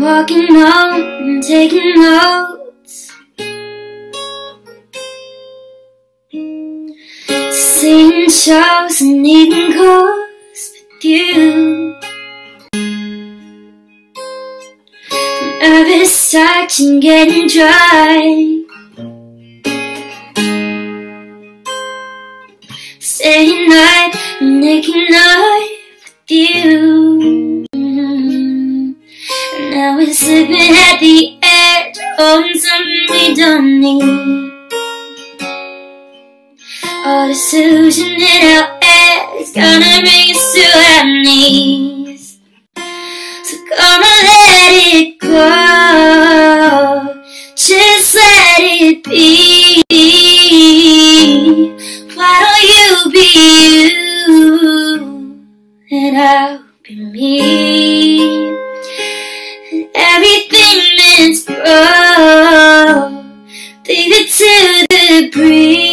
walking home and taking notes, seeing shows and eating calls with you. Nervous starch and getting dry, staying night and making love with you. Now we're slipping at the edge, holding something we don't need. All this illusion in our head is gonna bring us to our knees. So come on, let it go, just let it be. Why don't you be you, and I'll be me. And everything that's broke, leave it to the breeze.